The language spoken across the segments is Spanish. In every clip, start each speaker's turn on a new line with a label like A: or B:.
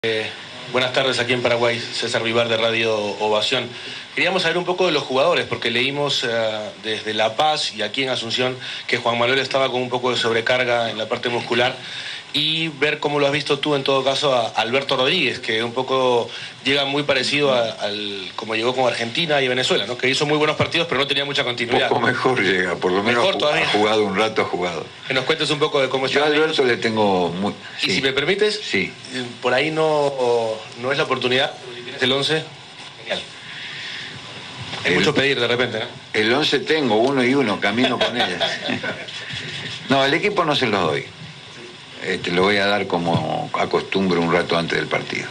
A: Buenas tardes aquí en Paraguay, César Vivar de Radio Ovación. Queríamos saber un poco de los jugadores, porque leímos desde La Paz y aquí en Asunción que Juan Manuel estaba con un poco de sobrecarga en la parte muscular, y ver cómo lo has visto tú en todo caso a Alberto Rodríguez, que un poco llega muy parecido como llegó con Argentina y Venezuela, ¿no? Que hizo muy buenos partidos pero no tenía mucha continuidad.
B: Un poco mejor llega, por lo menos ha jugado un rato, ha jugado.
A: Que nos cuentes un poco de cómo está.
B: Yo a Alberto le tengo muy...
A: Sí. Y si me permites,
B: sí.
A: Por ahí no es la oportunidad, pero si tienes el 11, genial. Es mucho pedir de repente, ¿no?
B: El 11 tengo, 1 y 1, camino con ellas. No, el equipo no se los doy. Lo voy a dar como acostumbro un rato antes del partido.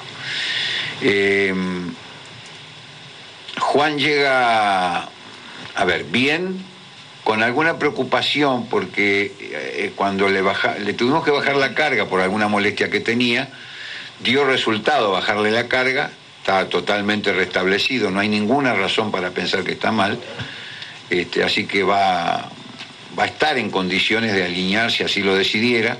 B: Juan llega, a ver, bien, con alguna preocupación, porque cuando le tuvimos que bajar la carga por alguna molestia que tenía, dio resultado bajarle la carga, está totalmente restablecido, no hay ninguna razón para pensar que está mal, así que va a estar en condiciones de alinear si así lo decidiera.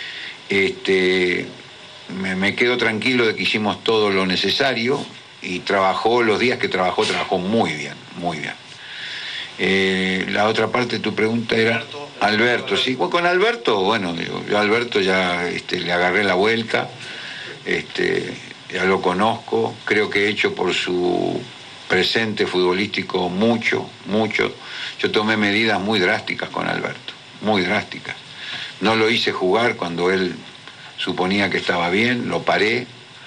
B: Me quedo tranquilo de que hicimos todo lo necesario y trabajó, los días que trabajó muy bien, muy bien. La otra parte de tu pregunta era Alberto, sí. Bueno, con Alberto, bueno, yo a Alberto ya le agarré la vuelta, ya lo conozco, creo que he hecho por su presente futbolístico mucho. Yo tomé medidas muy drásticas con Alberto, muy drásticas. No lo hice jugar cuando él suponía que estaba bien, lo paré,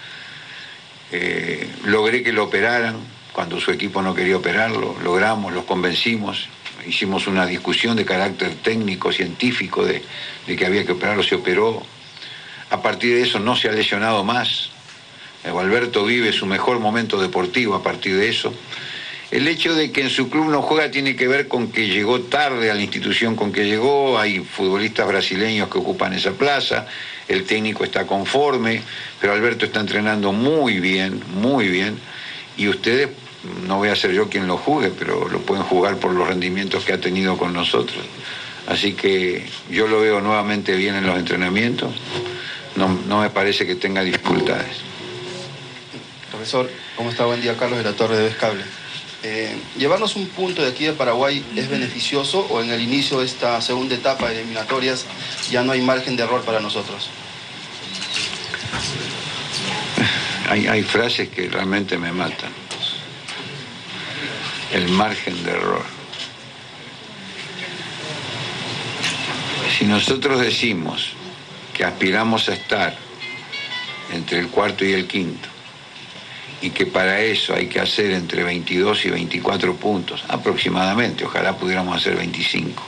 B: logré que lo operaran cuando su equipo no quería operarlo, logramos, los convencimos, hicimos una discusión de carácter técnico, científico, de que había que operarlo, se operó. A partir de eso no se ha lesionado más. Alberto vive su mejor momento deportivo a partir de eso. El hecho de que en su club no juega tiene que ver con que llegó tarde a la institución con que llegó, hay futbolistas brasileños que ocupan esa plaza, el técnico está conforme, pero Alberto está entrenando muy bien, y ustedes, no voy a ser yo quien lo juzgue, pero lo pueden jugar por los rendimientos que ha tenido con nosotros. Así que yo lo veo nuevamente bien en los entrenamientos, no me parece que tenga dificultades.
C: Profesor, ¿cómo está? Buen día, Carlos de la Torre de Vescable. ¿Llevarnos un punto de aquí de Paraguay es beneficioso o en el inicio de esta segunda etapa de eliminatorias ya no hay margen de error para nosotros?
B: Hay frases que realmente me matan. El margen de error. Si nosotros decimos que aspiramos a estar entre el cuarto y el quinto, y que para eso hay que hacer entre 22 y 24 puntos, aproximadamente, ojalá pudiéramos hacer 25.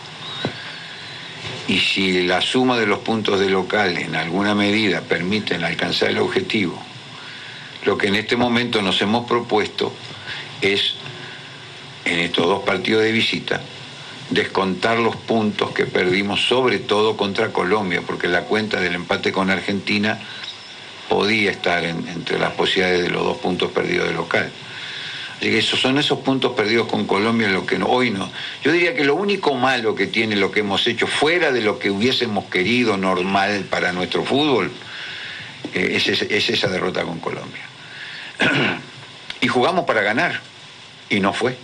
B: Y si la suma de los puntos de local en alguna medida permiten alcanzar el objetivo, lo que en este momento nos hemos propuesto es, en estos 2 partidos de visita, descontar los puntos que perdimos, sobre todo contra Colombia, porque la cuenta del empate con Argentina podía estar entre las posibilidades de los 2 puntos perdidos de local. Así que son esos puntos perdidos con Colombia lo que hoy no. Yo diría que lo único malo que tiene lo que hemos hecho, fuera de lo que hubiésemos querido normal para nuestro fútbol, es esa derrota con Colombia. Y jugamos para ganar, y no fue.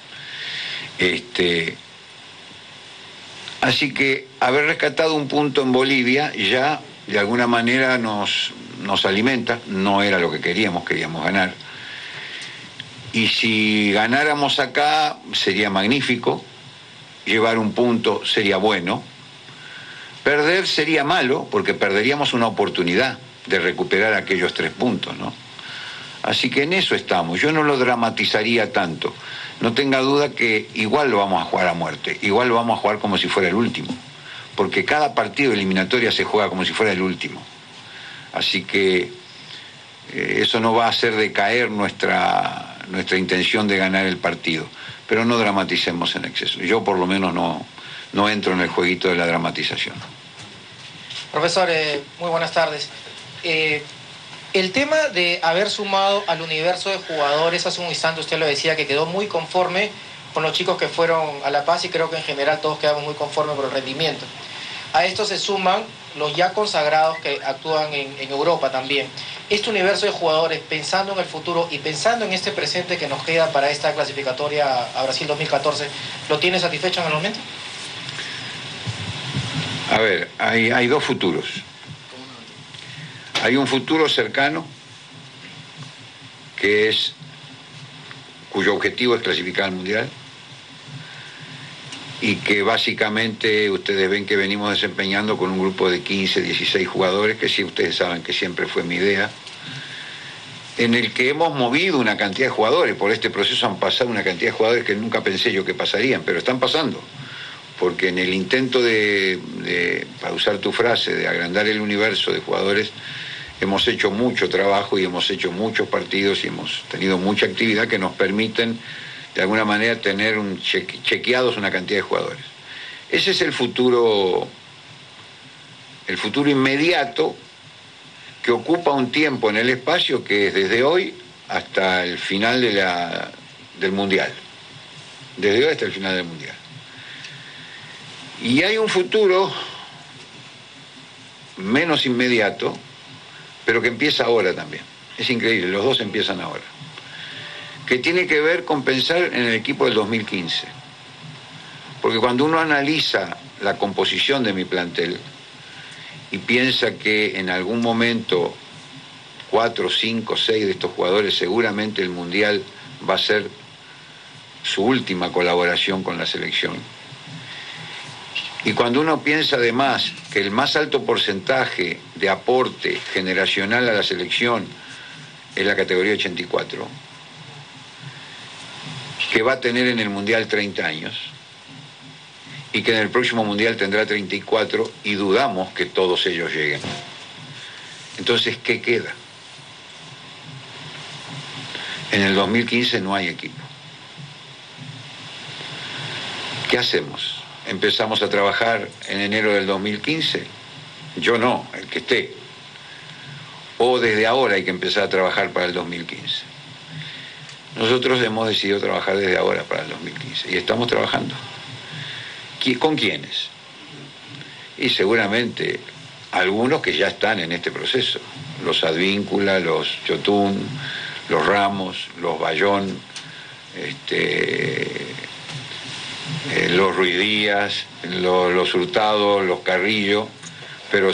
B: Así que haber rescatado un punto en Bolivia ya de alguna manera nos alimenta, no era lo que queríamos ganar. Y si ganáramos acá sería magnífico, llevar un punto sería bueno, perder sería malo porque perderíamos una oportunidad de recuperar aquellos 3 puntos, ¿no? Así que en eso estamos, yo no lo dramatizaría tanto, no tenga duda que igual lo vamos a jugar a muerte, igual lo vamos a jugar como si fuera el último, porque cada partido de eliminatoria se juega como si fuera el último. Así que eso no va a hacer decaer nuestra intención de ganar el partido, pero no dramaticemos en exceso. Yo por lo menos no entro en el jueguito de la dramatización.
D: Profesor, muy buenas tardes. El tema de haber sumado al universo de jugadores, hace un instante usted lo decía, que quedó muy conforme con los chicos que fueron a La Paz, y creo que en general todos quedamos muy conformes por el rendimiento. A esto se suman los ya consagrados que actúan en Europa también. este universo de jugadores, pensando en el futuro y pensando en este presente que nos queda para esta clasificatoria a Brasil 2014, ¿lo tiene satisfecho en el momento?
B: A ver, hay dos futuros. Hay un futuro cercano cuyo objetivo es clasificar al Mundial y que básicamente ustedes ven que venimos desempeñando con un grupo de 15, 16 jugadores, que sí, ustedes saben que siempre fue mi idea, en el que hemos movido una cantidad de jugadores. Por este proceso han pasado una cantidad de jugadores que nunca pensé yo que pasarían, pero están pasando. Porque en el intento para usar tu frase, de agrandar el universo de jugadores, hemos hecho mucho trabajo y hemos hecho muchos partidos y hemos tenido mucha actividad que nos permiten, de alguna manera, tener chequeados una cantidad de jugadores. Ese es el futuro inmediato, que ocupa un tiempo en el espacio que es desde hoy hasta el final del Mundial. Desde hoy hasta el final del Mundial. Y hay un futuro menos inmediato, pero que empieza ahora también. Es increíble, los dos empiezan ahora. Que tiene que ver con pensar en el equipo del 2015. Porque cuando uno analiza la composición de mi plantel y piensa que en algún momento 4, 5, 6 de estos jugadores, seguramente el Mundial va a ser su última colaboración con la selección. Y cuando uno piensa además que el más alto porcentaje de aporte generacional a la selección es la categoría 84, que va a tener en el Mundial 30 años, y que en el próximo Mundial tendrá 34, y dudamos que todos ellos lleguen. Entonces, ¿qué queda? En el 2015 no hay equipo. ¿Qué hacemos? ¿Empezamos a trabajar en enero del 2015? Yo no, el que esté. O desde ahora hay que empezar a trabajar para el 2015. Nosotros hemos decidido trabajar desde ahora para el 2015 y estamos trabajando. ¿Con quiénes? Y seguramente algunos que ya están en este proceso. Los Advíncula, los Yotún, los Ramos, los Bayón, los Ruiz Díaz, los Hurtado, los Carrillo, pero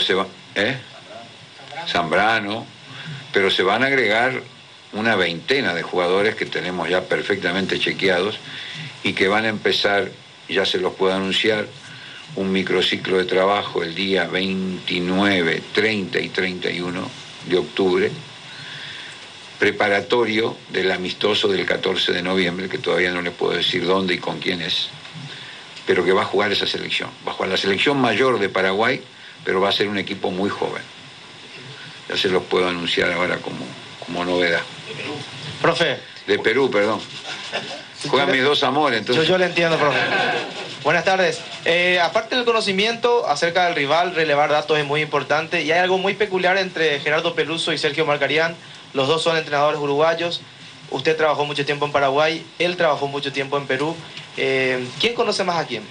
B: Zambrano, pero se van a agregar una veintena de jugadores que tenemos ya perfectamente chequeados y que van a empezar, ya se los puedo anunciar, un microciclo de trabajo el día 29, 30 y 31 de octubre, preparatorio del amistoso del 14 de noviembre, que todavía no les puedo decir dónde y con quién es, pero que va a jugar esa selección. Va a jugar la selección mayor de Paraguay, pero va a ser un equipo muy joven. Ya se los puedo anunciar ahora como novedad.
D: De Perú. Profe.
B: De Perú, perdón. Juegan mis dos amores, entonces.
D: Yo le entiendo, profe. Buenas tardes. Aparte del conocimiento acerca del rival, relevar datos es muy importante. Y hay algo muy peculiar entre Gerardo Peluso y Sergio Marcarián. Los dos son entrenadores uruguayos. Usted trabajó mucho tiempo en Paraguay, él trabajó mucho tiempo en Perú. ¿Quién conoce más a quién?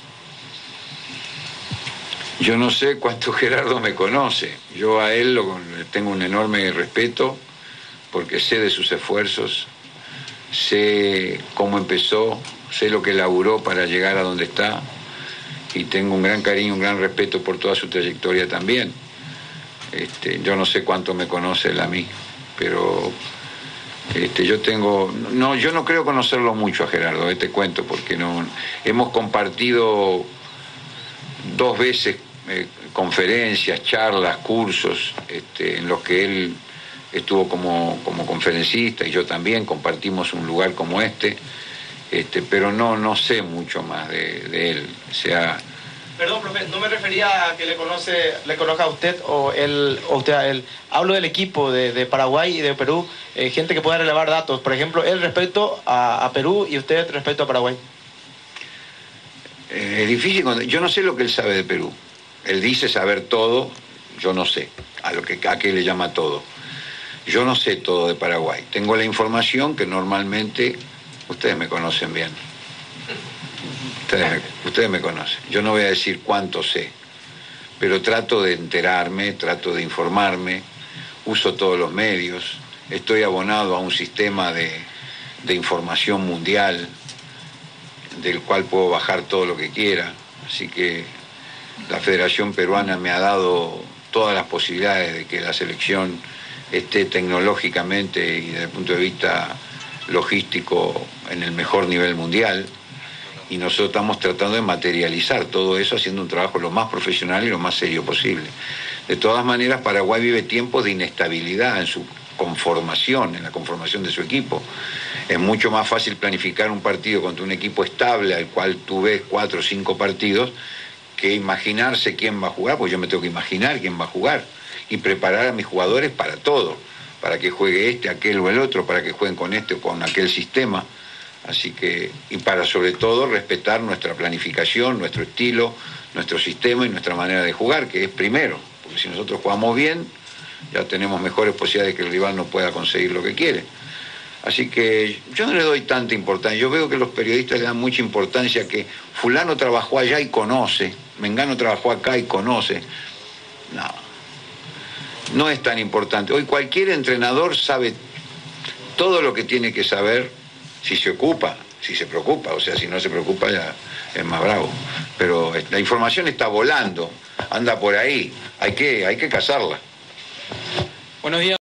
B: Yo no sé cuánto Gerardo me conoce. Yo a él le tengo un enorme respeto porque sé de sus esfuerzos, sé cómo empezó, sé lo que laburó para llegar a donde está y tengo un gran cariño, un gran respeto por toda su trayectoria también. Yo no sé cuánto me conoce él a mí, pero yo no creo conocerlo mucho a Gerardo, te cuento, porque no hemos compartido 2 veces conferencias, charlas, cursos, en los que él estuvo como conferencista y yo también compartimos un lugar como pero no sé mucho más de él. O sea,
D: perdón, profe, no me refería a que le conozca a usted o usted a él. Hablo del equipo de Paraguay y de Perú, gente que pueda relevar datos. Por ejemplo, él respecto a Perú y usted respecto a Paraguay.
B: Es difícil, yo no sé lo que él sabe de Perú. Él dice saber todo, yo no sé a qué le llama todo. Yo no sé todo de Paraguay. Tengo la información que normalmente ustedes me conocen bien. Ustedes me conocen. Yo no voy a decir cuánto sé, pero trato de enterarme, trato de informarme. uso todos los medios, estoy abonado a un sistema de información mundial, del cual puedo bajar todo lo que quiera, así que la Federación Peruana me ha dado todas las posibilidades de que la selección esté tecnológicamente y desde el punto de vista logístico en el mejor nivel mundial, y nosotros estamos tratando de materializar todo eso haciendo un trabajo lo más profesional y lo más serio posible. De todas maneras, Paraguay vive tiempos de inestabilidad en su conformación, en la conformación de su equipo. Es mucho más fácil planificar un partido contra un equipo estable al cual tú ves 4 o 5 partidos que imaginarse quién va a jugar, pues yo me tengo que imaginar quién va a jugar y preparar a mis jugadores para todo, para que juegue este, aquel o el otro, para que jueguen con este o con aquel sistema. Así que, y para sobre todo respetar nuestra planificación, nuestro estilo, nuestro sistema y nuestra manera de jugar, que es primero, porque si nosotros jugamos bien, ya tenemos mejores posibilidades de que el rival no pueda conseguir lo que quiere. Así que yo no le doy tanta importancia. Yo veo que los periodistas le dan mucha importancia que fulano trabajó allá y conoce, mengano trabajó acá y conoce. No es tan importante. Hoy cualquier entrenador sabe todo lo que tiene que saber si se ocupa, si se preocupa. O sea, si no se preocupa ya es más bravo. Pero la información está volando, anda por ahí, hay que cazarla.
E: Buenos días.